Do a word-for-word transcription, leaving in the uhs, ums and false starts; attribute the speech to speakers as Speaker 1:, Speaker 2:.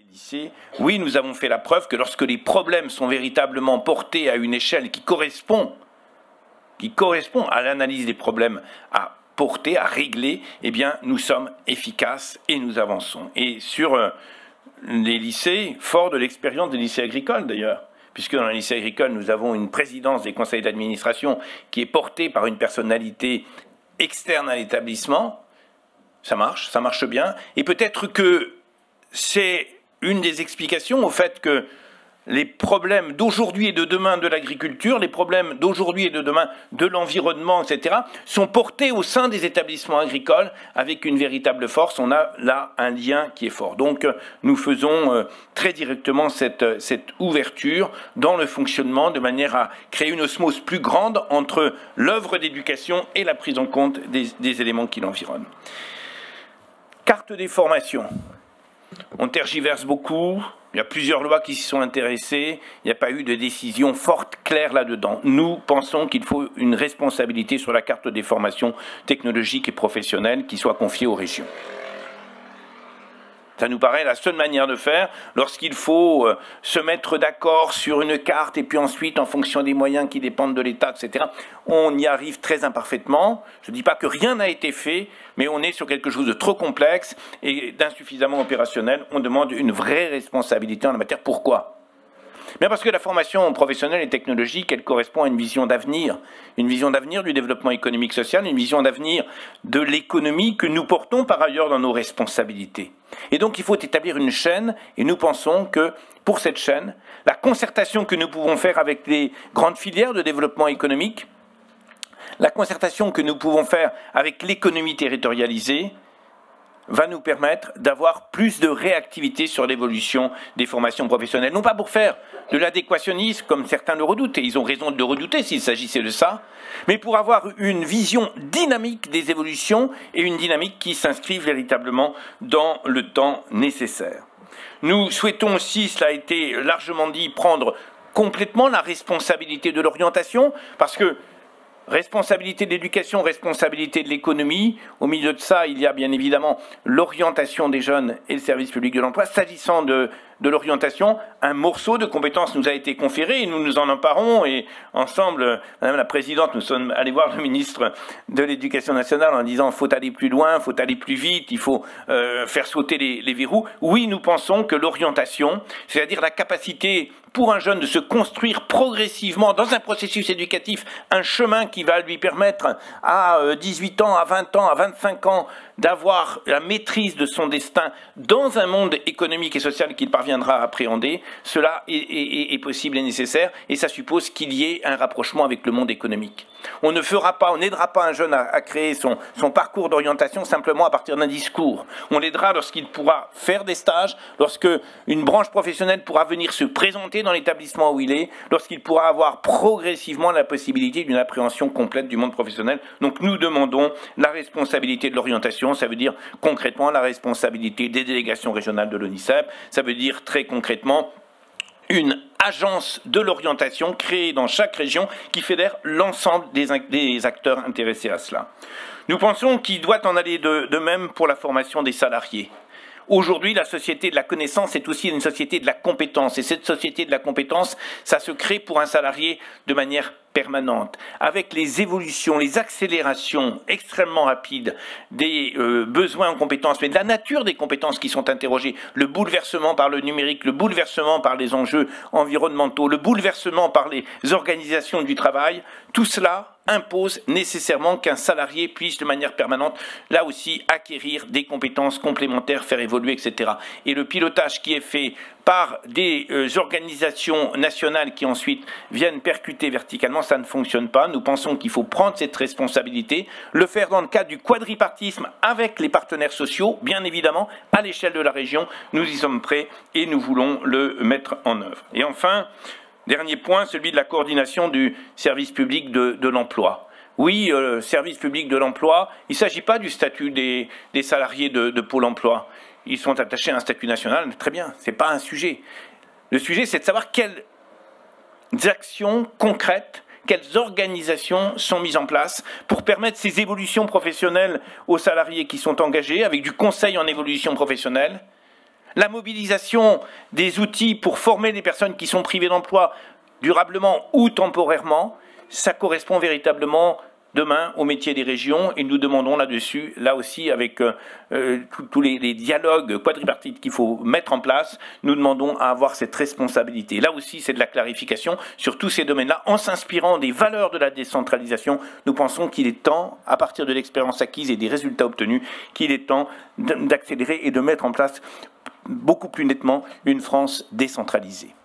Speaker 1: lycées, oui, nous avons fait la preuve que lorsque les problèmes sont véritablement portés à une échelle qui correspond, qui correspond à l'analyse des problèmes à porter, à régler, eh bien, nous sommes efficaces et nous avançons. Et sur euh, les lycées, fort de l'expérience des lycées agricoles d'ailleurs, puisque dans les lycées agricoles, nous avons une présidence des conseils d'administration qui est portée par une personnalité externe à l'établissement, ça marche, ça marche bien, et peut-être que c'est une des explications au fait que les problèmes d'aujourd'hui et de demain de l'agriculture, les problèmes d'aujourd'hui et de demain de l'environnement, et cetera, sont portés au sein des établissements agricoles avec une véritable force. On a là un lien qui est fort. Donc nous faisons très directement cette, cette ouverture dans le fonctionnement de manière à créer une osmose plus grande entre l'œuvre d'éducation et la prise en compte des, des éléments qui l'environnent. Carte des formations. On tergiverse beaucoup. Il y a plusieurs lois qui s'y sont intéressées, il n'y a pas eu de décision forte, claire là-dedans. Nous pensons qu'il faut une responsabilité sur la carte des formations technologiques et professionnelles qui soit confiée aux régions. Ça nous paraît la seule manière de faire lorsqu'il faut euh, se mettre d'accord sur une carte et puis ensuite, en fonction des moyens qui dépendent de l'État, et cetera, on y arrive très imparfaitement. Je ne dis pas que rien n'a été fait, mais on est sur quelque chose de trop complexe et d'insuffisamment opérationnel. On demande une vraie responsabilité en la matière. Pourquoi ? Bien parce que la formation professionnelle et technologique, elle correspond à une vision d'avenir, une vision d'avenir du développement économique social, une vision d'avenir de l'économie que nous portons par ailleurs dans nos responsabilités. Et donc il faut établir une chaîne, et nous pensons que pour cette chaîne, la concertation que nous pouvons faire avec les grandes filières de développement économique, la concertation que nous pouvons faire avec l'économie territorialisée, va nous permettre d'avoir plus de réactivité sur l'évolution des formations professionnelles. Non pas pour faire de l'adéquationnisme, comme certains le redoutent, et ils ont raison de le redouter s'il s'agissait de ça, mais pour avoir une vision dynamique des évolutions et une dynamique qui s'inscrive véritablement dans le temps nécessaire. Nous souhaitons aussi, cela a été largement dit, prendre complètement la responsabilité de l'orientation, parce que responsabilité de l'éducation, responsabilité de l'économie. Au milieu de ça, il y a bien évidemment l'orientation des jeunes et le service public de l'emploi. S'agissant de, de l'orientation, un morceau de compétences nous a été conféré et nous nous en emparons. Et ensemble, Madame la Présidente, nous sommes allés voir le ministre de l'Éducation nationale en disant « il faut aller plus loin, il faut aller plus vite, il faut euh, faire sauter les, les verrous ». Oui, nous pensons que l'orientation, c'est-à-dire la capacité pour un jeune de se construire progressivement dans un processus éducatif, un chemin qui va lui permettre à dix-huit ans, à vingt ans, à vingt-cinq ans d'avoir la maîtrise de son destin dans un monde économique et social qu'il parviendra à appréhender, cela est, est, est possible et nécessaire, et ça suppose qu'il y ait un rapprochement avec le monde économique. On ne fera pas, on n'aidera pas un jeune à, à créer son, son parcours d'orientation simplement à partir d'un discours. On l'aidera lorsqu'il pourra faire des stages, lorsque une branche professionnelle pourra venir se présenter dans l'établissement où il est, lorsqu'il pourra avoir progressivement la possibilité d'une appréhension complète du monde professionnel. Donc nous demandons la responsabilité de l'orientation, ça veut dire concrètement la responsabilité des délégations régionales de l'ONICEP, ça veut dire très concrètement une agence de l'orientation créée dans chaque région qui fédère l'ensemble des, des acteurs intéressés à cela. Nous pensons qu'il doit en aller de, de même pour la formation des salariés. Aujourd'hui, la société de la connaissance est aussi une société de la compétence. Et cette société de la compétence, ça se crée pour un salarié de manière permanente. Avec les évolutions, les accélérations extrêmement rapides des euh, besoins en compétences, mais de la nature des compétences qui sont interrogées, le bouleversement par le numérique, le bouleversement par les enjeux environnementaux, le bouleversement par les organisations du travail, tout cela impose nécessairement qu'un salarié puisse de manière permanente, là aussi, acquérir des compétences complémentaires, faire évoluer, et cetera. Et le pilotage qui est fait par des euh, organisations nationales qui ensuite viennent percuter verticalement, ça ne fonctionne pas. Nous pensons qu'il faut prendre cette responsabilité, le faire dans le cadre du quadripartisme avec les partenaires sociaux, bien évidemment, à l'échelle de la région. Nous y sommes prêts et nous voulons le mettre en œuvre. Et enfin, dernier point, celui de la coordination du service public de, de l'emploi. Oui, euh, service public de l'emploi, il ne s'agit pas du statut des, des salariés de, de Pôle emploi. Ils sont attachés à un statut national, très bien, ce n'est pas un sujet. Le sujet, c'est de savoir quelles actions concrètes, quelles organisations sont mises en place pour permettre ces évolutions professionnelles aux salariés qui sont engagés, avec du conseil en évolution professionnelle, la mobilisation des outils pour former des personnes qui sont privées d'emploi durablement ou temporairement, ça correspond véritablement demain au métier des régions, et nous demandons là-dessus, là aussi avec euh, euh, tous les, les dialogues quadripartites qu'il faut mettre en place, nous demandons à avoir cette responsabilité. Là aussi, c'est de la clarification sur tous ces domaines-là, en s'inspirant des valeurs de la décentralisation. Nous pensons qu'il est temps, à partir de l'expérience acquise et des résultats obtenus, qu'il est temps d'accélérer et de mettre en place beaucoup plus nettement une France décentralisée.